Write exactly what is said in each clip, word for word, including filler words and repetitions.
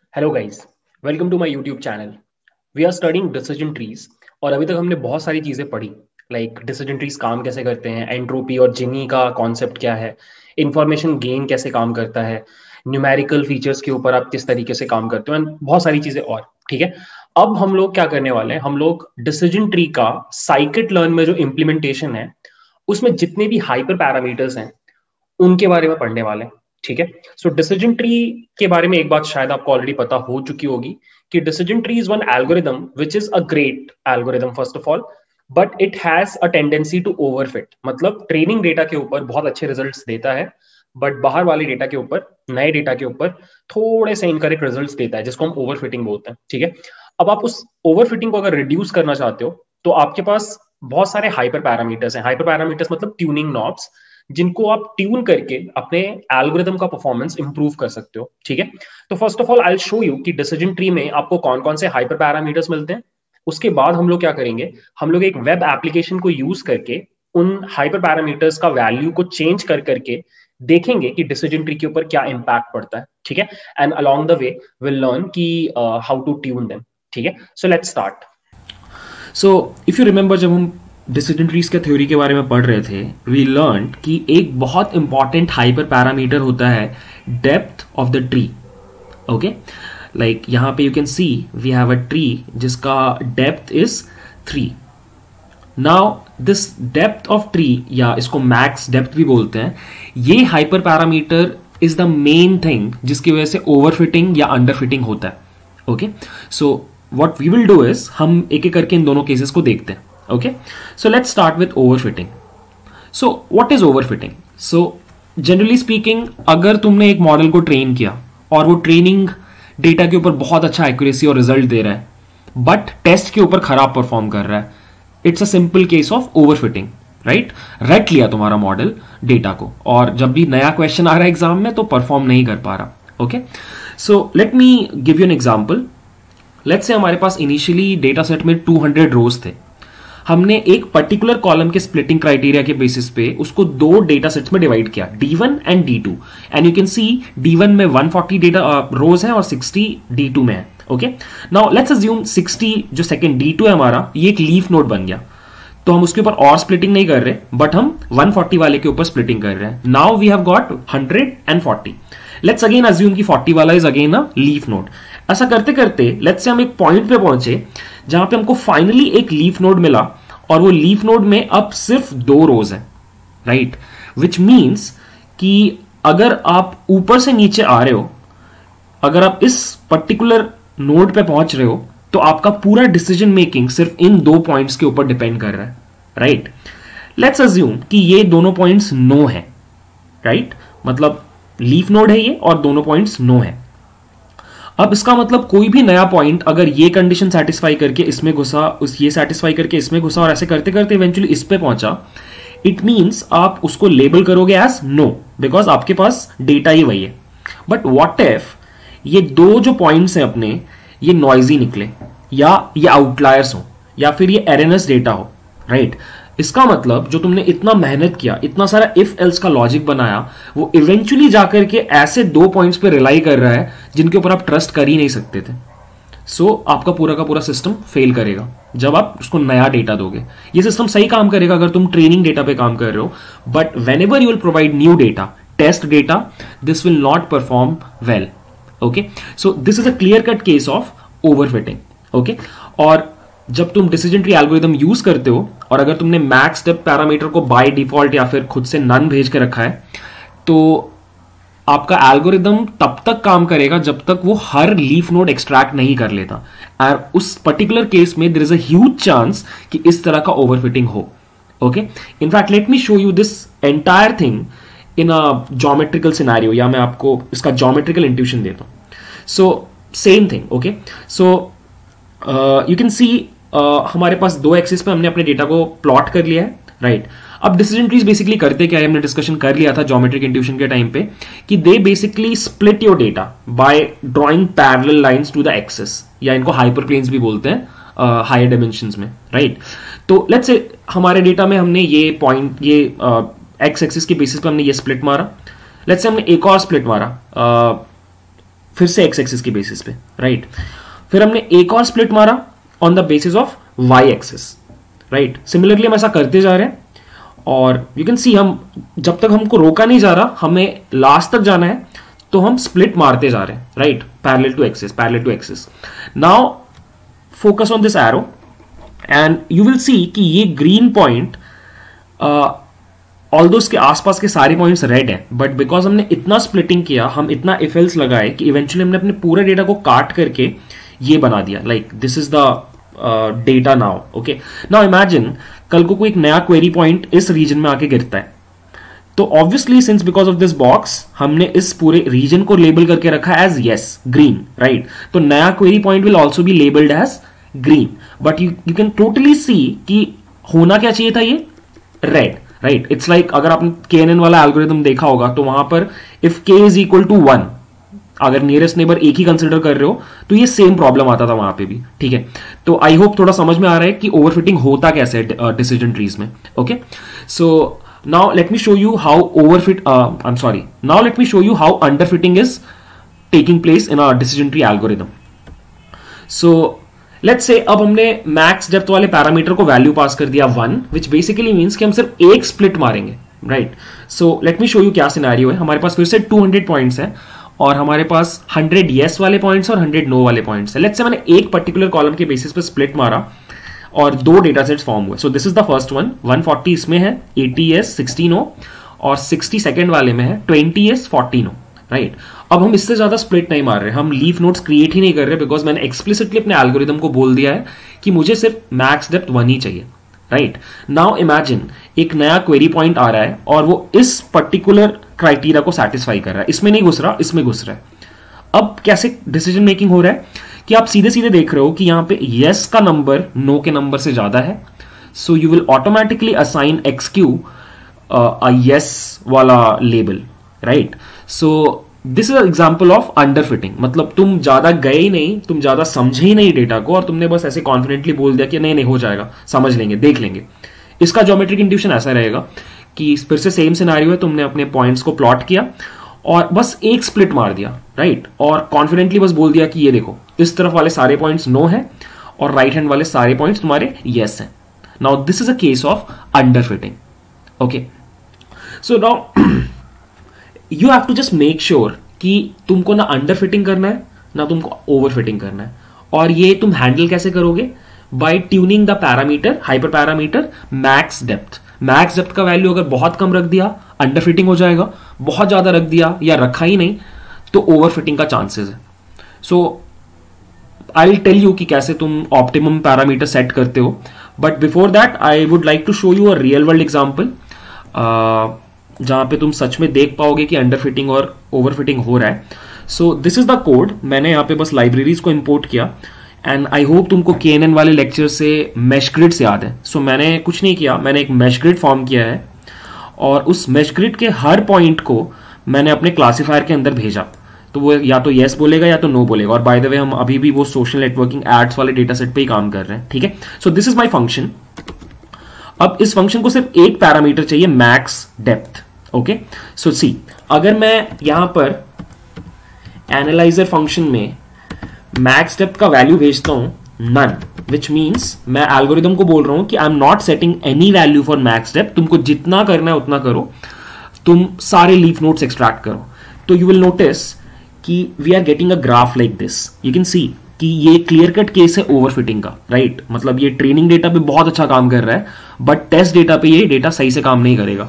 Hello guys, welcome to my YouTube channel. We are studying decision trees. और अभी तक हमने बहुत सारी चीज़ें पढ़ी, लाइक डिसीजन ट्रीज काम कैसे करते हैं, एंट्रोपी और जिनी का कॉन्सेप्ट क्या है, इंफॉर्मेशन गेन कैसे काम करता है, न्यूमेरिकल फीचर्स के ऊपर आप किस तरीके से काम करते हो, एंड बहुत सारी चीज़ें और। ठीक है, अब हम लोग क्या करने वाले हैं, हम लोग डिसीजन ट्री का साइकिट लर्न में जो इम्प्लीमेंटेशन है उसमें जितने भी हाइपर पैरामीटर्स हैं उनके बारे में पढ़ने वाले हैं। ठीक है, सो डिसीजन ट्री के बारे में एक बात शायद आपको ऑलरेडी पता हो चुकी होगी कि decision tree is one algorithm which is a great algorithm first of all, but it has a tendency to overfit. मतलब ट्रेनिंग डेटा के ऊपर बहुत अच्छे रिजल्ट्स देता है, बट बाहर वाले डेटा के ऊपर, नए डेटा के ऊपर थोड़े से इनकरेक्ट रिजल्ट्स देता है, जिसको हम ओवरफिटिंग बोलते हैं। ठीक है, अब आप उस ओवरफिटिंग को अगर रिड्यूस करना चाहते हो तो आपके पास बहुत सारे हाइपर पैरामीटर्स हैं। हाइपर पैरामीटर्स मतलब ट्यूनिंग नॉब्स, जिनको आप ट्यून करके अपने एल्गोरिदम का परफॉर्मेंस इंप्रूव कर सकते हो। ठीक है, तो first of all I will show you कि डिसीजन ट्री में आपको कौन कौन से हाइपर पैरामीटर्स मिलते हैं। उसके बाद हम लोग क्या करेंगे, हम लोग एक वेब एप्लीकेशन को यूज करके उन हाइपर पैरामीटर्स का वैल्यू को चेंज कर करके देखेंगे कि डिसीजन ट्री के ऊपर क्या इंपैक्ट पड़ता है। ठीक है, and along the way will learn कि हाउ टू ट्यून देम। ठीक है, so let's start. So if you remember, जब हम डिसीजन ट्रीज के थ्योरी के बारे में पढ़ रहे थे, वी लर्न कि एक बहुत इंपॉर्टेंट हाइपर पैरामीटर होता है depth of the tree. Okay, like यहां पे you can see we have a tree जिसका depth is three. Now this depth of tree, या इसको मैक्स डेप्थ भी बोलते हैं, ये hyper parameter is the main thing जिसकी वजह से ओवरफिटिंग या अंडरफिटिंग होता है। Okay, so what we will do is हम एक एक करके इन दोनों केसेस को देखते हैं। Okay, so let's start with overfitting. So what is overfitting? So generally speaking, अगर तुमने एक मॉडल को ट्रेन किया और वो ट्रेनिंग डेटा के ऊपर बहुत अच्छा एक्यूरेसी और रिजल्ट दे रहा है, बट टेस्ट के ऊपर खराब परफॉर्म कर रहा है, it's a simple case of overfitting. Right, रट लिया तुम्हारा मॉडल डेटा को, और जब भी नया क्वेश्चन आ रहा है एग्जाम में तो परफॉर्म नहीं कर पा रहा। Okay, so let me give you an example. Let's say हमारे पास इनिशियली डेटा सेट में टू हंड्रेड रोज थे। हमने एक पर्टिकुलर कॉलम के स्प्लिटिंग क्राइटेरिया के बेसिस पे उसको दो डेटा सेट्स में डिवाइड किया, D one and D two, and you can see D one में वन फोर्टी डेटा रोज है और सिक्सटी डी टू में है। Okay, now let's assume sixty जो सेकंड डी टू है हमारा, ये एक लीफ नोड बन गया, तो हम उसके ऊपर और स्प्लिटिंग नहीं कर रहे, बट हम वन फोर्टी वाले के ऊपर स्प्लिटिंग कर रहे हैं। Now we have got hundred and forty. Let's again assume कि फोर्टी वाला is again a leaf node. ऐसा करते करते लेट्स से हम एक पॉइंट पे पहुंचे जहां पे हमको फाइनली एक लीफ नोड मिला, और वो लीफ नोड में अब सिर्फ दो रोज हैं। राइट, विच मीन्स कि अगर आप ऊपर से नीचे आ रहे हो, अगर आप इस पर्टिकुलर नोड पे पहुंच रहे हो, तो आपका पूरा डिसीजन मेकिंग सिर्फ इन दो पॉइंट्स के ऊपर डिपेंड कर रहा है। राइट, लेट्स अज्यूम कि ये दोनों पॉइंट्स नो है। राइट, मतलब लीफ नोड है ये और दोनों पॉइंट्स नो है। अब इसका मतलब कोई भी नया पॉइंट अगर ये कंडीशन सेटिस्फाई करके इसमें घुसा, उस ये सेटिस्फाई करके इसमें घुसा, और ऐसे करते करते इवेंचुअली इस पे पहुंचा, इट मींस आप उसको लेबल करोगे एज नो, बिकॉज आपके पास डेटा ही वही है। बट व्हाट इफ ये दो जो पॉइंट्स हैं अपने, ये नॉइजी निकले, या ये आउटलायर्स हो, या फिर ये एररनेस डेटा हो। राइट, इसका मतलब जो तुमने इतना मेहनत किया, इतना सारा इफ एल्स का लॉजिक बनाया, वो इवेंचुअली जाकर के ऐसे दो पॉइंट्स पे रिलाई कर रहा है जिनके ऊपर आप ट्रस्ट कर ही नहीं सकते थे। सो so, आपका पूरा का पूरा सिस्टम फेल करेगा जब आप उसको नया डेटा दोगे। ये सिस्टम सही काम करेगा अगर तुम ट्रेनिंग डेटा पे काम कर रहे हो, but whenever you will provide new data, test data, this will not perform well. Okay, so this is a clear cut case of overfitting. Okay, और जब तुम डिसीजन ट्री एल्गोरिदम यूज करते हो, और अगर तुमने मैक्स डेप्थ पैरामीटर को by default या फिर खुद से नन भेज के रखा है, तो आपका एल्गोरिदम तब तक काम करेगा जब तक वो हर लीफ नोड एक्सट्रैक्ट नहीं कर लेता। और उस पर्टिकुलर केस में there is a huge chance कि इस तरह का ओवरफिटिंग हो। Okay, in fact let me show you this entire thing in a geometrical scenario, या मैं आपको इसका ज्योमेट्रिकल इंट्यूशन देता हूं। So same thing. Okay, so you can see हमारे पास दो एक्सिस पे हमने अपने डेटा को प्लॉट कर लिया है। राइट, अब डिसीजन ट्रीज बेसिकली करते क्या है, हमने डिस्कशन कर लिया था ज्योमेट्रिक इंट्यूशन के टाइम पे, कि they basically split your data by drawing parallel lines to the axis, या इनको हाइपर प्लेन्स भी बोलते हैं हायर uh, डायमेंशंस में। राइट, तो लेट्स से हमारे डेटा में हमने ये पॉइंट, ये एक्स uh, एक्सिस के बेसिस पे हमने ये स्प्लिट मारा। लेट्स से हमने एक और स्प्लिट मारा, uh, फिर से एक्स एक्सिस के बेसिस पे, राइट। फिर हमने एक और स्प्लिट मारा on the basis of Y axis, right. Similarly हम ऐसा करते जा रहे हैं और यू कैन सी हम जब तक हमको रोका नहीं जा रहा, हमें लास्ट तक जाना है, तो हम स्प्लिट मारते जा रहे हैं, right, parallel to axis, parallel to axis. Now focus on this arrow and you will see कि ये ग्रीन पॉइंट ऑल्दो उसके आसपास के सारे पॉइंट्स रेड हैं, बट बिकॉज हमने इतना स्प्लिटिंग किया, हम इतना इफ एल्स लगाए कि इवेंचुअली हमने अपने पूरे डेटा को काट करके ये बना दिया, like this is the data now. Okay, now imagine कल को कोई एक नया क्वेरी पॉइंट इस रीजन में आके गिरता है, तो obviously since because of this box हमने इस पूरे रीजन को लेबल करके रखा एज यस ग्रीन, राइट। तो नया query point will also be labelled as green, but you you can totally see कि होना क्या चाहिए था, ये रेड, राइट। इट्स लाइक अगर आपने के एन एन वाला एल्गोरिथम देखा होगा तो वहां पर if K is equal to one, अगर नियरेस्ट नेबर एक ही कंसिडर कर रहे हो तो ये सेम प्रॉब्लम आता था वहां पे भी, ठीक है। तो आई होप थोड़ा समझ में आ रहा है कि ओवरफिटिंग होता कैसे है डिसीजन ट्रीज में। Okay, so now let me show you how overfit uh, I'm sorry now let me show you how underfitting is taking place in our decision tree algorithm. So let's say अब हमने max depth वाले parameter को value pass कर दिया one, which basically means कि हम सिर्फ एक स्प्लिट मारेंगे, right. So let me show you क्या सिनेरियो है। हमारे पास फिर से टू हंड्रेड पॉइंट्स हैं और हमारे पास हंड्रेड येस वाले पॉइंट्स और हंड्रेड नो वाले पॉइंट्स हैं। लेट्स से मैंने एक पर्टिकुलर कॉलम के बेसिस पे स्प्लिट मारा और दो डेटा सेट्स फॉर्म हुए। So this is the first one, one forty इसमें है, एटी एस सिक्सटीन ओ, और सिक्सटी सेकेंड वाले में है twenty S fourteen O, right. अब हम इससे ज्यादा स्प्लिट नहीं मार रहे, हम लीफ नोड्स क्रिएट ही नहीं कर रहे, बिकॉज मैंने एक्सप्लिसिटली अपने एल्गोरिथम को बोल दिया है कि मुझे सिर्फ मैक्स डेप्थ वन ही चाहिए, राइट। नाउ इमेजिन एक नया क्वेरी पॉइंट आ रहा है और वो इस पर्टिकुलर क्राइटेरिया को सेटिस्फाई कर रहा है, इसमें नहीं घुस रहा, इसमें घुस रहा है। अब कैसे डिसीजन मेकिंग हो रहा है कि आप सीधे सीधे देख रहे हो कि यहां पे यस का नंबर नो के नंबर से ज्यादा है, so you will automatically assign X Q a yes वाला label, right. So this is example of underfitting, मतलब तुम ज्यादा गए ही नहीं, तुम ज्यादा समझे ही नहीं डेटा को और तुमने बस ऐसे कॉन्फिडेंटली बोल दिया कि नहीं नहीं हो जाएगा, समझ लेंगे, देख लेंगे। इसका ज्योमेट्रिक इंट्यूशन ऐसा रहेगा कि फिर से सेम सिनेरियो है, तुमने अपने पॉइंट्स को प्लॉट किया और बस एक स्प्लिट मार दिया, राइट, और कॉन्फिडेंटली बस बोल दिया कि ये देखो इस तरफ वाले सारे पॉइंट्स नो है और राइट हैंड वाले सारे पॉइंट्स तुम्हारे यस हैं। Now this is a case of underfitting. Okay, so now you have to just make sure कि तुमको ना अंडरफिटिंग करना है ना तुमको ओवरफिटिंग करना है, और ये तुम हैंडल कैसे करोगे? By tuning the parameter, hyper parameter max depth. Max depth का वैल्यू अगर बहुत कम रख दिया अंडरफिटिंग हो जाएगा, बहुत ज्यादा रख दिया या रखा ही नहीं तो ओवरफिटिंग का चांसेस है। So I will tell you कि कैसे तुम ऑप्टिमम पैरामीटर सेट करते हो, but before that I would like to show you a real world example जहां पे तुम सच में देख पाओगे कि अंडरफिटिंग और ओवरफिटिंग हो रहा है। So this is the code, मैंने यहाँ पे बस लाइब्रेरीज को इंपोर्ट किया एंड आई होप तुमको के एन एन वाले लेक्चर से मैश ग्रिड से याद है। सो so, मैंने कुछ नहीं किया, मैंने एक मैश ग्रिड फॉर्म किया है और उस मैश ग्रिड के हर पॉइंट को मैंने अपने क्लासीफायर के अंदर भेजा, तो वो या तो येस बोलेगा या तो नो बोलेगा। और बाय द वे हम अभी भी वो सोशल नेटवर्किंग एड्स वाले डेटा सेट पे ही काम कर रहे हैं, ठीक है। So this is my function. अब इस फंक्शन को सिर्फ एक पैरामीटर चाहिए, max depth. Okay, so see अगर मैं यहां पर एनालाइजर फंक्शन में मैक्स डेप्थ का वैल्यू भेजता हूं नन, विच मीन्स मैं एल्गोरिथम को बोल रहा हूं कि I am not setting any value for max depth, तुमको जितना करना है उतना करो, तुम सारे लीफ नोड्स एक्सट्रैक्ट करो। तो यू विल नोटिस कि we are getting a graph like this. You can see कि ये क्लियर कट केस है ओवरफिटिंग का, राइट right? मतलब ये ट्रेनिंग डेटा पे बहुत अच्छा काम कर रहा है बट टेस्ट डेटा पे ये डेटा सही से काम नहीं करेगा।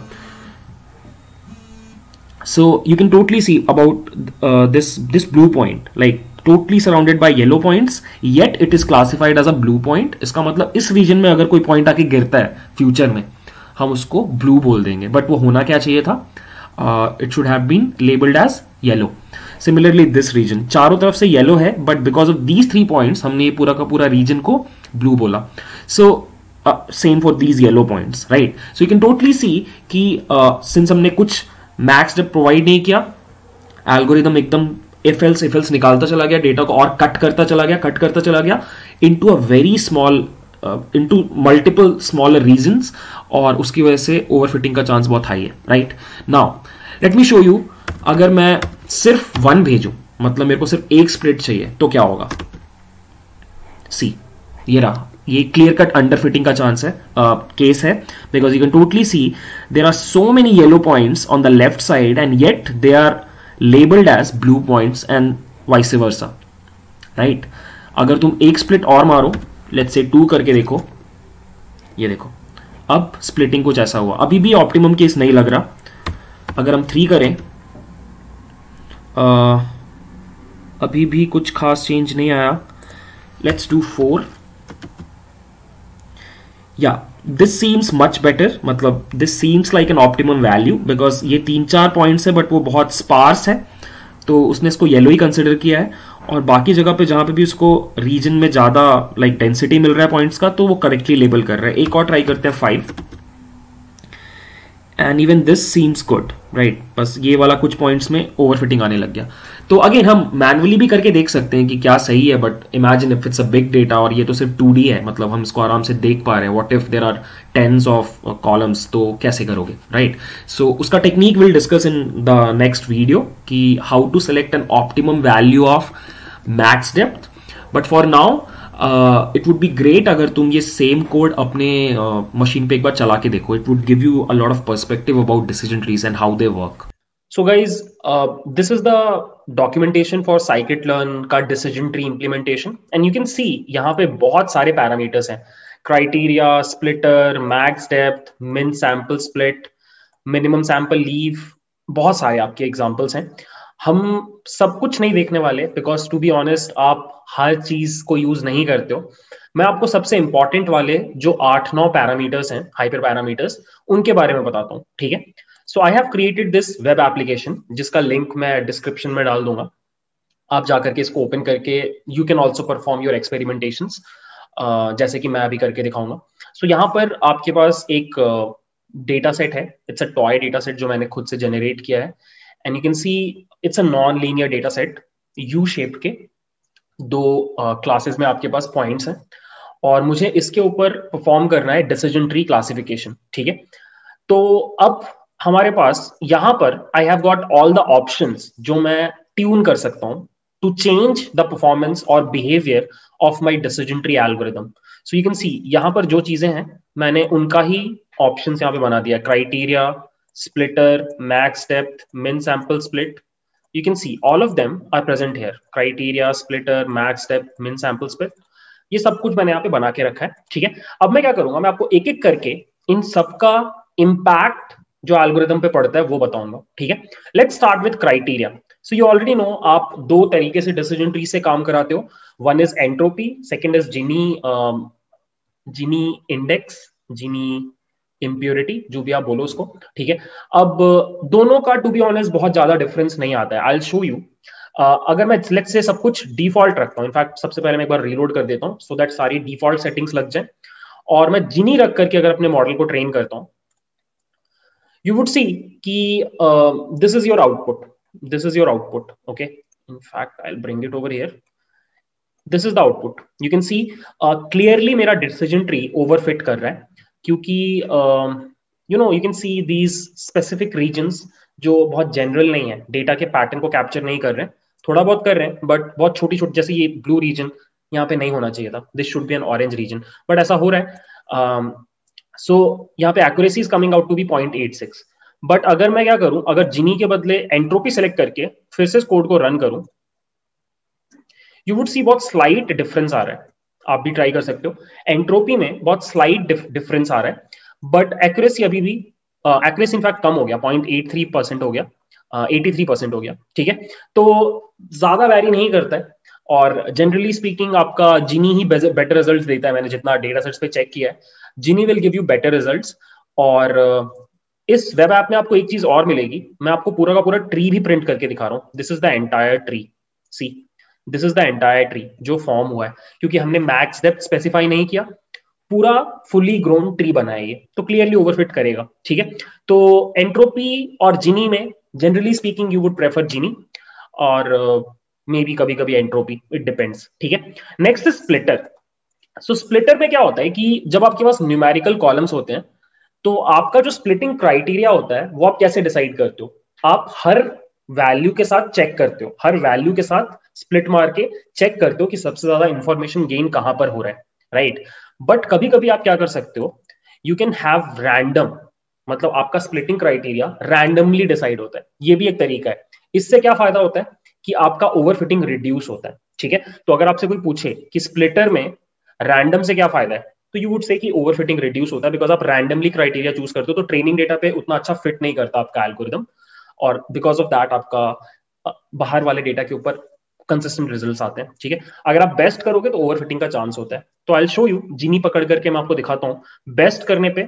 So you can totally see about this this blue point, like totally surrounded by yellow points yet it is classified as a blue point। इसका मतलब इस रीजन में अगर कोई पॉइंट आके गिरता है फ्यूचर में हम उसको ब्लू बोल देंगे, बट वो होना क्या चाहिए था, it should have been labelled as yellow. Similarly this region चारों तरफ से येलो है but because of these three points हमने ये पूरा का पूरा रीजन को ब्लू बोला। So same for these yellow points, right. So you can totally see कि सिंस uh, हमने कुछ मैक्स डेप्थ प्रोवाइड नहीं किया, एल्गोरिथम एकदम इफ एल्स इफ एल्स निकालता चला गया, डेटा को और कट करता चला गया कट करता चला गया into a very small into multiple smaller regions, और उसकी वजह से ओवरफिटिंग का चांस बहुत हाई है, right. Now let me show you, अगर मैं सिर्फ वन भेजूं, मतलब मेरे को सिर्फ एक स्प्लिट चाहिए, तो क्या होगा? सी, ये रहा, ये क्लियर कट अंडर फिटिंग का चांस है, केस uh, है, because you can totally see there are so many yellow points on the left side and yet they are labelled as blue points and vice versa, right? अगर तुम एक split और मारो, let's say to करके देखो, ये देखो, अब स्प्लिटिंग कुछ ऐसा हुआ। अभी भी ऑप्टिमम केस नहीं लग रहा। अगर हम थ्री करें, uh, अभी भी कुछ खास चेंज नहीं आया। Let's do four. या दिस सीम्स मच बेटर, मतलब this seems like an optimum value, because ये तीन चार पॉइंट्स है बट वो बहुत स्पार्स है, तो उसने इसको येलो ही कंसिडर किया है। और बाकी जगह पे जहां पे भी उसको रीजन में ज्यादा लाइक डेंसिटी मिल रहा है पॉइंट्स का, तो वो करेक्टली लेबल कर रहा है। एक और ट्राई करते हैं, five, and even this seems good, right? बस ये वाला कुछ पॉइंट्स में ओवरफिटिंग आने लग गया। तो अगेन हम मैनुअली भी करके देख सकते हैं कि क्या सही है, but imagine if it's a big data और ये तो सिर्फ टू डी है, मतलब हम इसको आराम से देख पा रहे हैं। What if there are tens of columns, तो कैसे करोगे, राइट? सो उसका technique will discuss in the next video कि how to select an optimum value of max depth. But for now it would be great अगर तुम ये same code अपने machine uh, पे एक बार चला के देखो। It would give you a lot of perspective about decision trees and how they work. So guys, uh, this is the documentation for scikit-learn का decision tree implementation, and you can see यहाँ पे बहुत सारे parameters हैं, criteria, splitter, max depth, min sample split, minimum sample leave, बहुत सारे आपके examples हैं। हम सब कुछ नहीं देखने वाले, because to be honest आप हर चीज को यूज नहीं करते हो। मैं आपको सबसे इंपॉर्टेंट वाले जो आठ नौ पैरामीटर्स हैं, हाइपर पैरामीटर्स, उनके बारे में बताता हूँ, ठीक है? So I have created this web application, जिसका लिंक मैं डिस्क्रिप्शन में डाल दूंगा। आप जाकर के इसको ओपन करके you can also perform your experimentations, जैसे कि मैं अभी करके दिखाऊंगा। सो so, यहाँ पर आपके पास एक डेटा सेट है, it's a toy data set जो मैंने खुद से जनरेट किया है, and you can see it's a non linear data set, U shape के दो क्लासेस uh, में आपके पास पॉइंट्स हैं, और मुझे इसके ऊपर परफॉर्म करना है डिसीजन ट्री क्लासिफिकेशन, ठीक है? तो अब हमारे पास यहाँ पर I have got all the options जो मैं ट्यून कर सकता हूँ टू चेंज द परफॉर्मेंस और behaviour of my decision tree algorithm. So you can see यहाँ पर जो चीजें हैं मैंने उनका ही ऑप्शंस यहाँ पे बना दिया, criteria, splitter, max depth, min sample split. You can see all of them are present here, criteria, splitter, max depth, min sample split, ये सब कुछ मैंने यहाँ पे बना के रखा है, ठीक है? अब मैं क्या करूंगा, मैं आपको एक एक करके इन सबका इम्पैक्ट जो एल्गोरिथम पे पड़ता है वो बताऊंगा, ठीक है? Let's start with criteria. So you already know, आप दो तरीके से डिसीजन ट्री से काम कराते हो, one is entropy, second is Gini Gini index, Gini impurity, जो भी आप बोलो उसको, ठीक है? अब दोनों का टू बी ऑनेस्ट बहुत ज्यादा डिफरेंस नहीं आता है। I will show you. अगर मैं लेट्स से सब कुछ डिफॉल्ट रखता हूँ, इनफैक्ट सबसे पहले मैं एक बार रीलोड कर देता हूँ सो दैट सारी डिफॉल्ट सेटिंग्स लग जाए, और मैं जिनी रख करके अगर अपने मॉडल को ट्रेन करता हूँ, यू वुड सी कि this is your output, this is your output, okay? In fact I will bring it over here, this is the output. You can see clearly मेरा डिसीजन ट्री ओवरफिट कर रहा है, क्योंकि you know you can see these specific regions जो बहुत general नहीं है, data के पैटर्न को कैप्चर नहीं कर रहे हैं, थोड़ा बहुत कर रहे हैं बट बहुत छोटी छोटी, जैसे ये ब्लू रीजन यहाँ पे नहीं होना चाहिए था, this should be an orange region, but ऐसा हो रहा है। सो um, so, यहाँ पे accuracy is coming out to be point eight six. But अगर मैं क्या करूं, अगर जिनी के बदले एंट्रोपी सेलेक्ट करके फिर से इस कोड को रन करूं, यू वुड सी बहुत स्लाइट डिफरेंस आ रहा है। आप भी ट्राई कर सकते हो, एंट्रोपी में बहुत स्लाइट डिफरेंस आ रहा है, बट एक्यूरेसी अभी भी, एक्यूरेसी इनफैक्ट कम हो गया, पॉइंट एट थ्री परसेंट हो गया, एटी थ्री परसेंट हो गया, ठीक है? तो ज्यादा वैरी नहीं करता है, और जनरली स्पीकिंग आपका जिनी ही बेटर रिजल्ट्स देता है। मैंने जितना डेटा सेट्स पे चेक किया है, Gini will give you better results. और इस वेब ऐप में आपको एक चीज और मिलेगी, मैं आपको पूरा का पूरा ट्री भी प्रिंट करके दिखा रहा हूँ। This is the entire tree, see this is the entire tree जो फॉर्म हुआ है, क्योंकि हमने मैक्स डेप्थ स्पेसिफाई नहीं किया, पूरा फुली ग्रोन ट्री बना है ये, तो क्लियरली ओवरफिट करेगा, ठीक है? तो एंट्रोपी और जिनी में generally speaking you would prefer Gini, और मे बी कभी कभी एंट्रोपी, इट डिपेंड्स, ठीक है? Next is splitter. So splitter में क्या होता है कि जब आपके पास न्यूमेरिकल कॉलम्स होते हैं, तो आपका जो स्प्लिटिंग क्राइटेरिया होता है वो आप कैसे डिसाइड करते हो? आप हर वैल्यू के साथ चेक करते हो, हर वैल्यू के साथ स्प्लिट मार के चेक करते हो कि सबसे ज्यादा इंफॉर्मेशन गेन कहां पर हो रहा है, राइट। बट कभी कभी आप क्या कर सकते हो, यू कैन हैव रैंडम, मतलब आपका स्प्लिटिंग क्राइटेरिया रैंडमली डिसाइड होता है, ये भी एक तरीका है। इससे क्या फायदा होता है कि आपका ओवरफिटिंग रिड्यूस होता है, ठीक है। तो अगर आपसे कोई पूछे कि स्प्लिटर में रैंडम से क्या फायदा है, तो यू वुड से कि ओवरफिटिंग रिड्यूस होता है, बिकॉज आप रैंडमली क्राइटेरिया चूज करते हो, तो ट्रेनिंग डेटा पे उतना अच्छा फिट नहीं करता आपका एल्गोरिदम, और बिकॉज ऑफ दैट आपका बाहर वाले डेटा के ऊपर कंसिस्टेंट रिजल्ट्स आते हैं, ठीक है। अगर आप बेस्ट करोगे तो ओवरफिटिंग का चांस होता है। तो आई शो यू, जीनी पकड़ करके मैं आपको दिखाता हूं। बेस्ट करने पे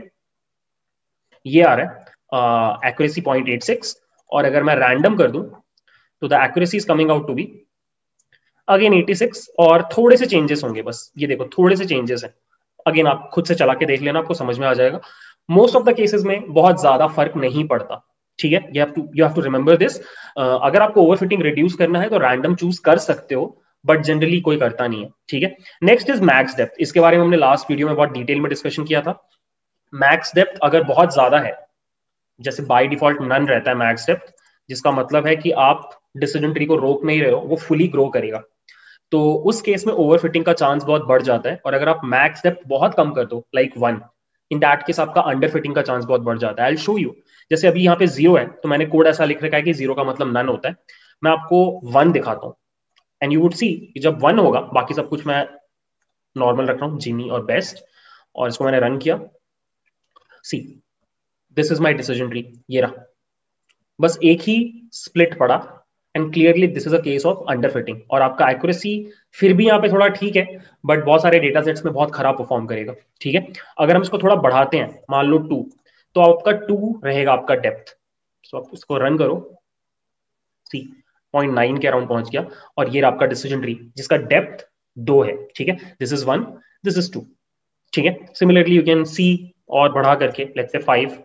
ये आ रहा है एक्यूरेसी पॉइंट एट सिक्स, और अगर मैं रैंडम कर दूं तो the accuracy is coming out to be again eighty six, और थोड़े से चेंजेस होंगे, बस ये देखो थोड़े से चेंजेस हैं। अगेन आप खुद से चला के देख लेना, आपको समझ में आ जाएगा। मोस्ट ऑफ द केसेस में बहुत ज्यादा फर्क नहीं पड़ता, ठीक है। You have to you have to remember this. अगर आपको ओवरफिटिंग रिड्यूस करना है तो रैंडम चूज कर सकते हो, बट जनरली कोई करता नहीं है, ठीक है। Next is max depth. इसके बारे में हमने लास्ट वीडियो में बहुत डिटेल में डिस्कशन किया था। मैक्स डेप्थ अगर बहुत ज्यादा है, जैसे बाय डिफॉल्ट नन रहता है मैक्स डेप्थ, जिसका मतलब है कि आप डिसीजन ट्री को रोक नहीं रहे हो, वो फुली ग्रो करेगा, तो उस केस में ओवरफिटिंग का चांस बहुत बढ़ जाता है। और अगर आप मैक्स डेप्थ बहुत कम कर दो, like one, in that case आपका अंडरफिटिंग का चांस बहुत बढ़ जाता है। I will show you. जैसे अभी यहाँ पे जीरो है, तो मैंने कोड ऐसा लिख रखा है कि जीरो का मतलब नन होता है। मैं आपको वन दिखाता हूँ, एंड यू वुड सी जब वन होगा, बाकी सब कुछ मैं नॉर्मल रख रहा हूँ, जीनी और बेस्ट, और इसको मैंने रन किया। See, this is my decision tree, ये रहा, बस एक ही स्प्लिट पड़ा, and clearly this is a case of underfitting. और आपका एक्यूरेसी फिर भी यहाँ पे थोड़ा ठीक है, बट बहुत सारे डेटा सेट्स में बहुत खराब परफॉर्म करेगा, ठीक है। अगर हम इसको थोड़ा बढ़ाते हैं, मान लो टू, तो आपका टू रहेगा आपका डेप्थ। सो आप इसको रन करो, सी पॉइंट नाइन के अराउंड पहुंच गया, और ये रहा आपका डिसीजन ट्री जिसका डेप्थ दो है, ठीक है। This is one, this is two, ठीक है। सिमिलरली यू कैन सी और बढ़ा करके, लेट्स से फाइव,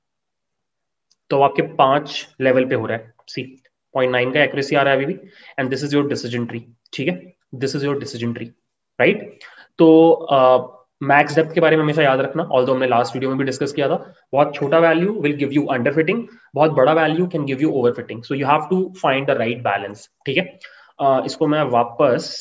तो आपके पांच लेवल पे हो रहा है, सी पॉइंट नाइन का एक्यूरेसी आ रहा है अभी भी, and this is your decision tree, ठीक है। This is your decision tree, right. तो मैक्स uh, डेप्थ के बारे में हमेशा याद रखना, ऑल्दो हमने लास्ट वीडियो में भी डिस्कस किया था। बहुत छोटा value will give you underfitting, बहुत बड़ा value can give you overfitting, so you have to find the right balance, ठीक है। uh, इसको मैं वापस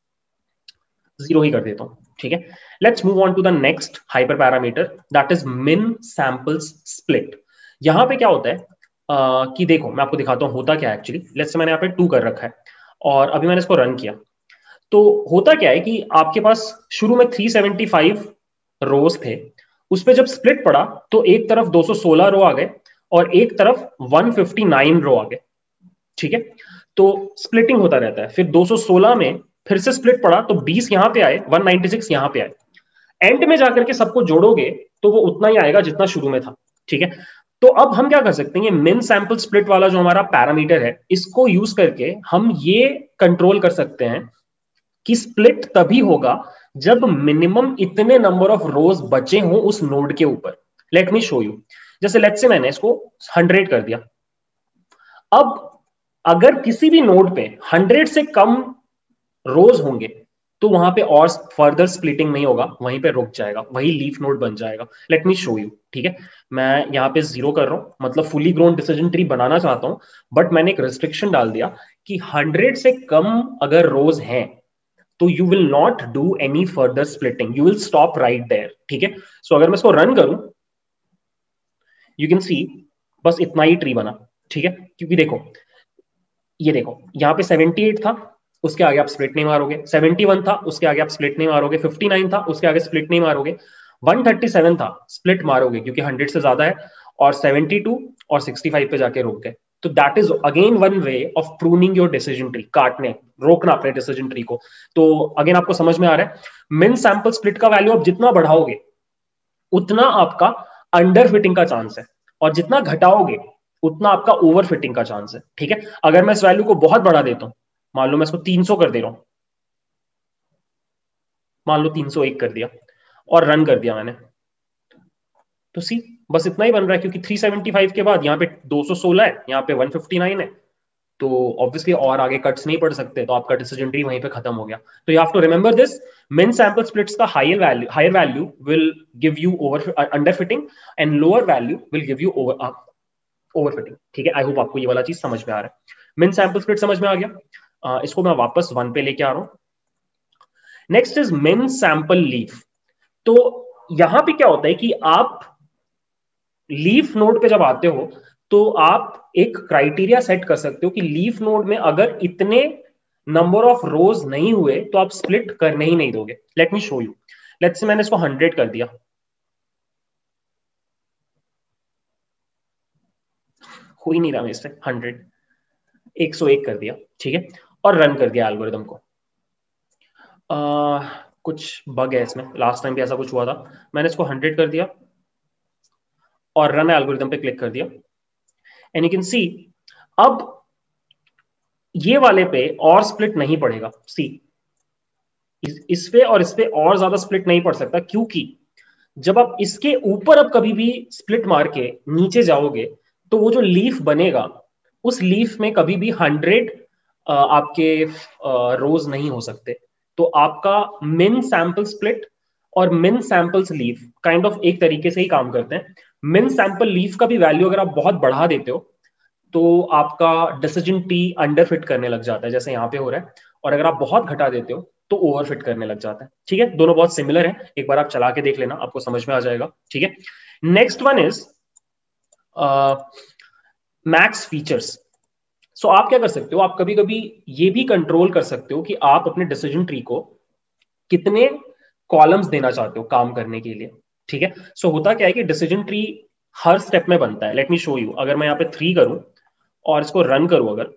जीरो ही कर देता हूं, ठीक है। Let's move on to the next hyper parameter, that is min samples split. यहां पे क्या होता है uh, कि देखो मैं आपको दिखाता हूं होता क्या है एक्चुअली। लेट्स से मैंने यहाँ पे टू कर रखा है, और अभी मैंने इसको रन किया, तो होता क्या है कि आपके पास शुरू में थ्री सेवेंटी फाइव रोज थे, उस पर जब स्प्लिट पड़ा तो एक तरफ दो सौ सोलह रो आ गए और एक तरफ वन फिफ्टी नाइन रो आ गए, ठीक है। तो स्प्लिटिंग होता रहता है, फिर दो सौ सोलह में फिर से स्प्लिट पड़ा तो बीस यहां पे आए, वन नाइंटी सिक्स यहां पे आए, एंड में जाकर के सबको जोड़ोगे तो वो उतना ही आएगा जितना शुरू में था, ठीक है। तो अब हम क्या कर सकते हैं, ये मिन सैंपल स्प्लिट वाला जो हमारा पैरामीटर है, इसको यूज करके हम ये कंट्रोल कर सकते हैं कि स्प्लिट तभी होगा जब मिनिमम इतने नंबर ऑफ रोज बचे हों उस नोड के ऊपर। Let me show you. जैसे लेट से मैंने इसको हंड्रेड कर दिया, अब अगर किसी भी नोड पे हंड्रेड से कम रोज होंगे तो वहां पे और फर्दर स्प्लिटिंग नहीं होगा, वहीं पे रुक जाएगा, वही लीफ नोड बन जाएगा। लेट मी शो यू, ठीक है। मैं यहाँ पे जीरो कर रहा हूं, मतलब फुली ग्रोन डिसीजन ट्री बनाना चाहता हूं, बट मैंने एक रिस्ट्रिक्शन डाल दिया कि हंड्रेड से कम अगर रोज हैं तो you will not do any further splitting, you will stop right there, ठीक है। सो अगर मैं इसको रन करूं, यू कैन सी बस इतना ही ट्री बना, ठीक है। क्योंकि देखो ये देखो यहाँ पे सेवेंटी एट था, उसके आगे आप स्प्लिट नहीं मारोगे, सेवेंटी वन था उसके आगे आप स्प्लिट नहीं मारोगे, फिफ्टी नाइन था उसके आगे स्प्लिट नहीं मारोगे, वन थर्टी सेवन था स्प्लिट मारोगे क्योंकि हंड्रेड से ज्यादा है, और सेवेंटी टू और सिक्सटी फाइव पे जाके रुक गए। तो that is again one way of pruning your decision tree, काटने रोकना अपने डिसीजन ट्री को। तो अगेन आपको समझ में आ रहा है, मिन सैंपल स्प्लिट का वैल्यू आप जितना बढ़ाओगे उतना आपका अंडर फिटिंग का चांस है, और जितना घटाओगे उतना आपका ओवर फिटिंग का चांस है, ठीक है। अगर मैं इस वैल्यू को बहुत बढ़ा देता हूं, मान लो मैं इसको तीन सौ कर दे रहा हूं, मान लो तीन सौ एक कर दिया और रन कर दिया मैंने, तो सी बस इतना ही बन रहा है, क्योंकि थ्री सेवेंटी फाइव के बाद यहाँ पे दो सौ सोलह है, यहाँ पे वन फिफ्टी नाइन है, तो ऑब्वियसली और आगे कट्स नहीं पड़ सकते, तो आपका डिसीजन ट्री वहीं पे खत्म हो गया। तो you have to remember this, min sample splits का higher value higher value will give you over under fitting, and lower value will give you over overfitting. ठीक है, आई होप आपको ये वाला चीज समझ में आ रहा है। मिन सैंपल स्प्लिट समझ में आ गया। uh, इसको मैं वापस वन पे लेके आ रहा हूं। Next is min sample leaf. तो यहां पे क्या होता है कि आप लीफ नोड पे जब आते हो तो आप एक क्राइटेरिया सेट कर सकते हो कि लीफ नोड में अगर इतने नंबर ऑफ रोज नहीं हुए तो आप स्प्लिट करने ही नहीं दोगे। Let me show you. Let's say मैंने इसको हंड्रेड कर दिया, हो ही नहीं रहा मेरे से हंड्रेड, एक सौ एक कर दिया, ठीक है, और रन कर दिया एल्गोरिदम को। आ, कुछ बग है इसमें, लास्ट टाइम भी ऐसा कुछ हुआ था। मैंने इसको हंड्रेड कर दिया और रन एल्गोरिदम पे क्लिक कर दिया, एंड यू कैन सी अब ये वाले पे और स्प्लिट नहीं पड़ेगा। सी, इस, इस पे और इस पे और ज्यादा स्प्लिट नहीं पड़ सकता, क्योंकि जब आप इसके ऊपर अब कभी भी स्प्लिट मार के नीचे जाओगे तो वो जो लीफ बनेगा उस लीफ में कभी भी हंड्रेड आपके रोज नहीं हो सकते। तो आपका मिन सैंपल स्प्लिट और मिन सैंपल्स लीफ काइंड ऑफ एक तरीके से ही काम करते हैं। मिन सैंपल लीफ का भी वैल्यू अगर आप बहुत बढ़ा देते हो तो आपका डिसीजन ट्री अंडर फिट करने लग जाता है, जैसे यहां पे हो रहा है, और अगर आप बहुत घटा देते हो तो ओवर फिट करने लग जाता है। ठीक है, दोनों बहुत सिमिलर है, एक बार आप चला के देख लेना, आपको समझ में आ जाएगा। ठीक है, next one is max features. So आप क्या कर सकते हो, आप कभी कभी ये भी कंट्रोल कर सकते हो कि आप अपने डिसीजन ट्री को कितने कॉलम्स देना चाहते हो काम करने के लिए। ठीक है, सो so, होता क्या है कि डिसीजन ट्री हर स्टेप में बनता है। Let me show you. अगर मैं यहाँ पे थ्री करूं और इसको रन करूं अगर,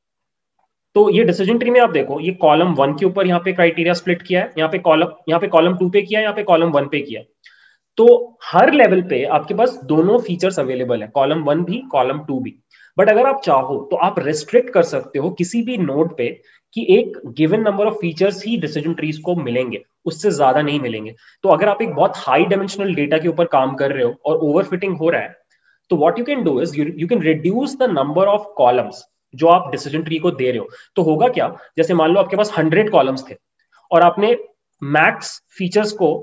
तो ये डिसीजन ट्री में आप देखो, ये कॉलम वन के ऊपर यहाँ पे क्राइटेरिया स्प्लिट किया है, यहाँ पे कॉलम यहाँ पे कॉलम टू पे किया है, यहाँ पे कॉलम वन पे किया है। तो हर लेवल पे आपके पास दोनों फीचर्स अवेलेबल है, कॉलम वन भी कॉलम टू भी। बट अगर आप चाहो तो आप रिस्ट्रिक्ट कर सकते हो किसी भी नोड पे कि एक गिवन नंबर ऑफ फीचर्स ही डिसीजन ट्रीज को मिलेंगे, उससे ज्यादा नहीं मिलेंगे। तो अगर आप एक बहुत हाई डायमेंशनल डेटा के ऊपर काम कर रहे हो और ओवरफिटिंग हो रहा है, तो what you can do is you can reduce the number of columns जो आप डिसीजन ट्री को दे रहे हो। तो होगा क्या, जैसे मान लो आपके पास हंड्रेड कॉलम्स थे और आपने मैक्स फीचर्स को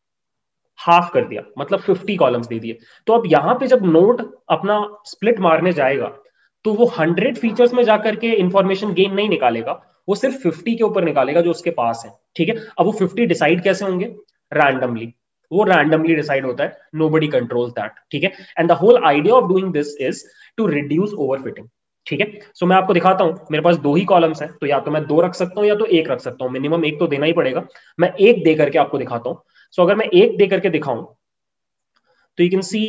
हाफ कर दिया, मतलब फिफ्टी कॉलम्स दे दिए। तो अब यहां पे जब नोड अपना स्प्लिट मारने जाएगा तो वो हंड्रेड फीचर्स में जाकर के इंफॉर्मेशन गेन नहीं निकालेगा, वो सिर्फ फिफ्टी के ऊपर निकालेगा जो उसके पास है। ठीक है, अब वो फिफ्टी डिसाइड कैसे होंगे, रैंडमली। वो रैंडमली डिसाइड होता है, नोबडी कंट्रोल्स दैट। ठीक है, and the whole idea of doing this is to reduce overfitting. ठीक है, सो मैं आपको दिखाता हूं, मेरे पास दो ही कॉलम्स हैं, तो या तो मैं दो रख सकता हूं या तो एक रख सकता हूं, मिनिमम एक तो देना ही पड़ेगा। मैं एक दे करके आपको दिखाता हूं। सो so, अगर मैं एक दे करके दिखाऊं तो यू कैन सी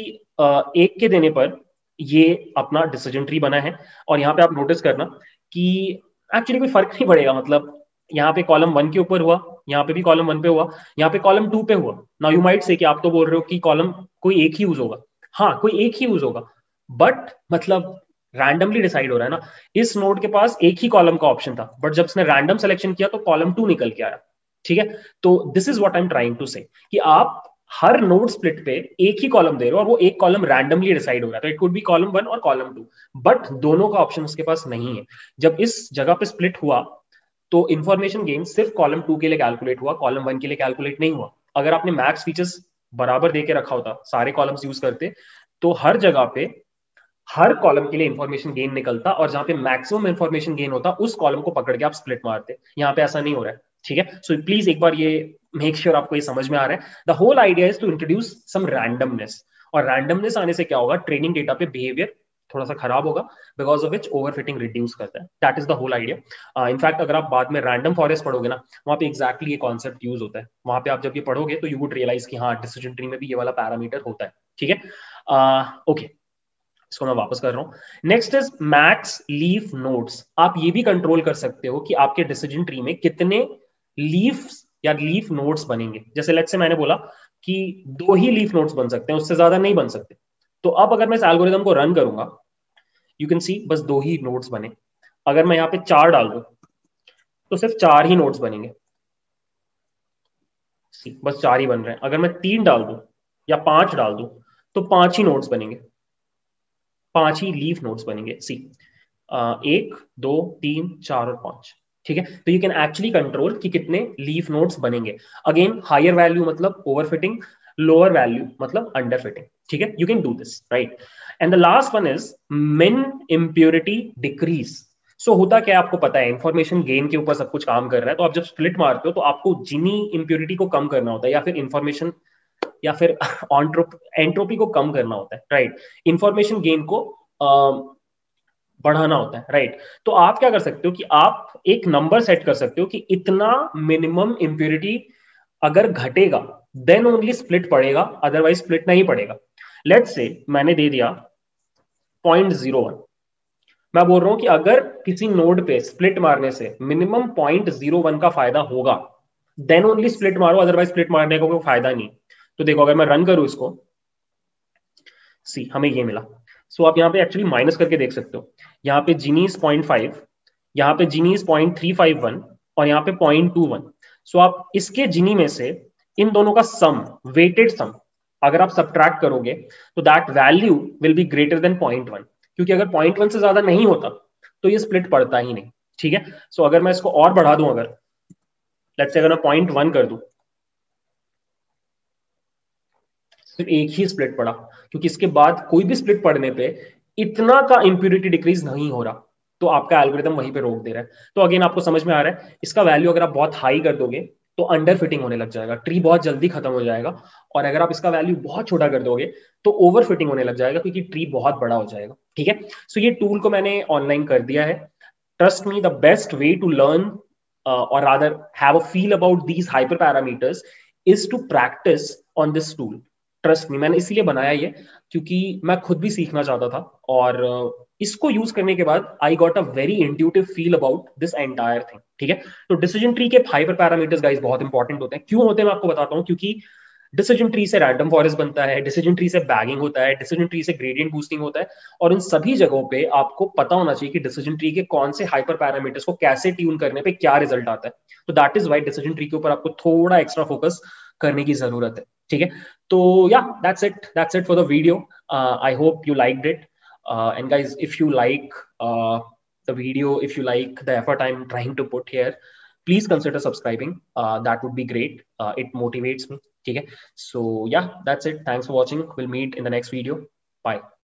एक के देने पर ये अपना डिसीजन ट्री बना है। और यहाँ पे आप नोटिस करना कि एक्चुअली कोई फर्क नहीं पड़ेगा, मतलब यहाँ पे कॉलम वन के ऊपर हुआ, यहाँ पे भी कॉलम वन पे हुआ, यहाँ पे कॉलम टू पे हुआ। नाउ यू माइट से कि आप तो बोल रहे हो कि कॉलम कोई एक ही यूज होगा। हाँ, कोई एक ही यूज होगा, बट मतलब रैंडमली डिसाइड हो रहा है ना। इस नोड के पास एक ही कॉलम का ऑप्शन था, बट जब उसने रैंडम सिलेक्शन किया तो कॉलम टू निकल के आया। ठीक है, तो this is what I am trying to say कि आप हर नोड स्प्लिट पे एक ही कॉलम दे रहे हो और वो एक कॉलम रैंडमली डिसाइड हो रहा है। तो it could be column one और कॉलम टू, बट दोनों का ऑप्शन उसके पास नहीं है। जब इस जगह पे स्प्लिट हुआ तो इंफॉर्मेशन गेन सिर्फ कॉलम टू के लिए कैलकुलेट हुआ, कॉलम वन के लिए कैलकुलेट नहीं हुआ। अगर आपने मैक्स फीचर्स बराबर देके रखा होता, सारे कॉलम्स यूज करते, तो हर जगह पे हर कॉलम के लिए इंफॉर्मेशन गेन निकलता और जहां पे मैक्सिमम इंफॉर्मेशन गेन होता उस कॉलम को पकड़ के आप स्प्लिट मारते। यहाँ पे ऐसा नहीं हो रहा है। ठीक है, सो प्लीज एक बार ये मेक श्योर आपको ये समझ में आ रहा है। The whole idea is to introduce some randomness, और रैंडमनेस आने से क्या होगा, ट्रेनिंग डेटा पे बिहेवियर थोड़ा सा खराब होगा, because of which overfitting reduce करता है। That is the whole idea. In fact अगर आप बाद में रैंडम फॉरेस्ट पढ़ोगे ना, वहां पे एक्जैक्टली ये कॉन्सेप्ट यूज होता है। वहां पे आप जब ये पढ़ोगे तो यू वुड रियलाइज कि हाँ, डिसीजन ट्री में भी ये वाला पैरामीटर होता है। ठीक है, ओके, इसको मैं वापस कर रहा हूं। Next is max leaf nodes. आप ये भी कंट्रोल कर सकते हो कि आपके डिसीजन ट्री में कितने लीफ या लीफ नोड्स बनेंगे। जैसे लेट्स से मैंने बोला कि दो ही लीफ नोड्स बन सकते हैं, उससे ज्यादा नहीं बन सकते। तो अब अगर मैं इस एल्गोरिथम को रन करूंगा, यू कैन सी बस दो ही नोड्स बने। अगर मैं यहाँ पे चार डाल दूं तो सिर्फ चार ही नोड्स बनेंगे, बस चार ही बन रहे हैं। अगर मैं तीन डाल दूं या पांच डाल दूं तो पांच ही नोड्स बनेंगे, पांच ही लीफ नोड्स बनेंगे। सी, एक, दो, तीन, चार और पांच। ठीक है, तो यू कैन एक्चुअली कंट्रोल कि कितने लीफ नोड्स बनेंगे। अगेन हायर वैल्यू मतलब ओवरफिटिंग, लोअर वैल्यू मतलब अंडरफिटिंग। ठीक है, you can do this, right. And the last one is min impurity decrease. So होता क्या है आपको पता है, इंफॉर्मेशन गेन के ऊपर सब कुछ काम कर रहा है, तो आप जब स्प्लिट मारते हो तो आपको जिनी इम्प्योरिटी को कम करना होता है, या फिर इंफॉर्मेशन या फिर एंट्रोपी को कम करना होता है, राइट। इंफॉर्मेशन गेन को बढ़ाना होता है, राइट। तो आप क्या कर सकते हो कि आप एक नंबर सेट कर सकते हो कि इतना मिनिमम इम्प्योरिटी अगर घटेगा देन ओनली स्प्लिट पड़ेगा, अदरवाइज स्प्लिट नहीं पड़ेगा। लेट्स से मैंने दे दिया पॉइंट जीरो वन, मैं बोल रहा हूं कि अगर किसी नोड पे स्प्लिट मारने से मिनिमम पॉइंट जीरो वन का फायदा होगा देन ओनली स्प्लिट मारो, अदरवाइज स्प्लिट मारने का कोई फायदा नहीं। तो देखो अगर मैं रन करूं इसको, सी हमें ये मिला। सो so, आप यहाँ पे एक्चुअली माइनस करके देख सकते हो, यहाँ पे जीनीस पॉइंट फाइव, यहाँ पे Gini's point three five one और यहाँ पे पॉइंट टू वन। सो आप इसके जीनी में से इन दोनों का सम, वेटेड सम अगर आप सब्ट्रैक्ट करोगे तो that value will be greater than point one, क्योंकि अगर पॉइंट वन से ज्यादा नहीं होता तो ये स्प्लिट पड़ता ही नहीं, ठीक है। सो so, अगर मैं इसको और बढ़ा दूं, अगर लेट्स से अगर मैं पॉइंट वन कर दूं, सिर्फ एक ही स्प्लिट पड़ा, क्योंकि इसके बाद कोई भी स्प्लिट पड़ने पे इतना का इंप्यूरिटी डिक्रीज नहीं हो रहा, तो आपका एल्गोरिथम वहीं पे रोक दे रहा है। तो अगेन आपको समझ में आ रहा है, इसका वैल्यू अगर आप बहुत हाई कर दोगे तो अंडर फिटिंग होने लग जाएगा, ट्री बहुत जल्दी खत्म हो जाएगा। और अगर आप इसका वैल्यू बहुत छोटा कर दोगे तो ओवर फिटिंग होने लग जाएगा, क्योंकि ट्री बहुत बड़ा हो जाएगा, ठीक है। सो ये टूल को मैंने ऑनलाइन कर दिया है। Trust me, the best way to learn और rather have a feel about these hyper parameters is to practise on this tool. Trust me, मैंने इसीलिए बनाया ये क्योंकि मैं खुद भी सीखना चाहता था, और इसको यूज करने के बाद I got a very intuitive feel about this entire thing, ठीक है। तो डिसीजन ट्री के हाइपर पैरामीटर्स गाइस बहुत इंपॉर्टेंट होते हैं। क्यों होते हैं मैं आपको बताता हूँ, क्योंकि डिसीजन ट्री से रैंडम फॉरेस्ट बनता है, डिसीजन ट्री से बैगिंग होता है, डिसीजन ट्री से ग्रेडियंट बूस्टिंग होता है, और इन सभी जगहों पे आपको पता होना चाहिए कि डिसीजन ट्री के कौन से हाइपर पैरामीटर्स को कैसे ट्यून करने पे क्या रिजल्ट आता है। तो that is why decision tree के ऊपर आपको थोड़ा एक्स्ट्रा फोकस करने की जरूरत है, ठीक है। तो yeah that's it that's it for the video. I hope you liked it, and guys if you like the video, if you like the effort I'm trying to put here, please consider subscribing. Uh, that would be great. Uh, it motivates me. Okay. So yeah, that's it. Thanks for watching. We'll meet in the next video. Bye.